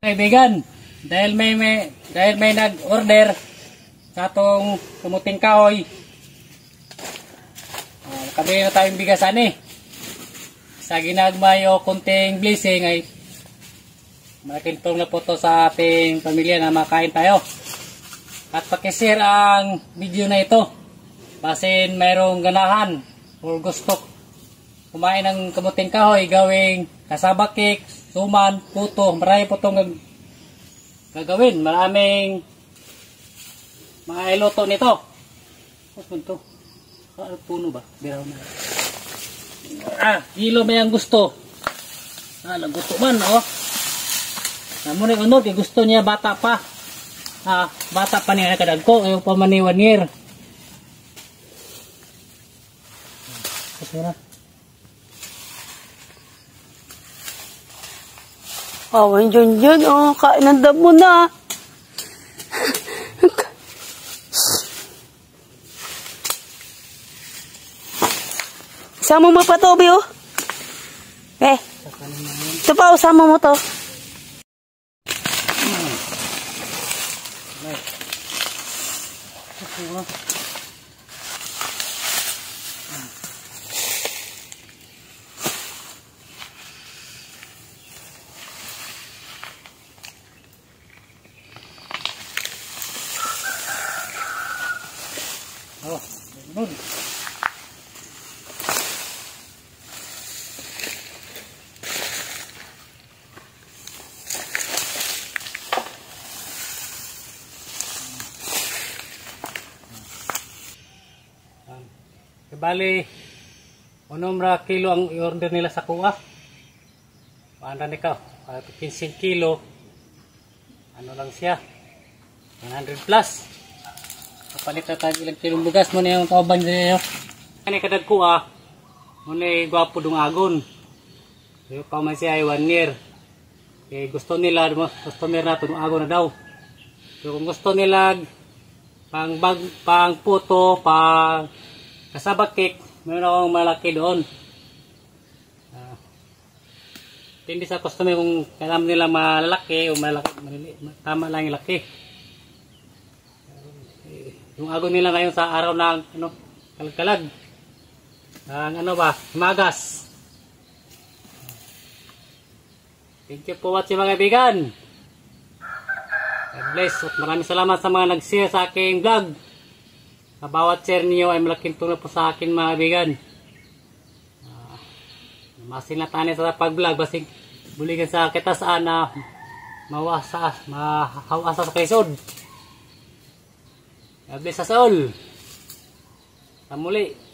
Kaibigan, dahil may nag-order sa atong kamuting kahoy. Kabili na tayong bigas ani. Sa ginagmay o kunting blessing ay malaking tulong na po to sa ating pamilya na makain tayo. At pakishare ang video na ito. Basin mayroong ganahan o gusto kumain ng kamuting kahoy, gawing kasaba cake, suman, puto. Marami po itong gagawin. Maraming mga iluto nito. Ano ito? Puno ba? Biraw na. Kilo may ang gusto. Laguto man, oh. Namun yung unod, gusto niya bata pa. Bata pa niya nakadagko. Ayaw pa man ni 1 year. Kasi na. Awan dyan, oh, kainandam mo na. Sama mo pa to, Bio. Ito pa, sama mo to. Nun. Bali, unomra kilo ang i-order nila sa kuha. Paano na ikaw? 15 kilo. Ano lang siya? 100 plus. Kapalit na tayo ilang kilong bugas mo na yung kauban niyo. Kani kadag kuha. Muna gwapo dung agon. Yung kauman siya ay 1 year. Gusto nila na ito dung agon na daw. So, kung gusto nila pang puto, pang kasaba cake, meron akong malaki doon. Hindi sa customer kung kailangan nila malalaki o tama lang yung laki. Yung agon nila ngayon sa araw ng kalag-kalag. Ang magas. Thank you for watching mga kaibigan. God bless at maraming salamat sa mga nag-share sa aking vlog. Sa bawat share niyo ay malaking tulong po sa akin mga kaibigan. Masin na tayo sa pag-vlog. Basing buligan sa kitasaan na mahawasa sa kaisod. God bless us all. Sa muli.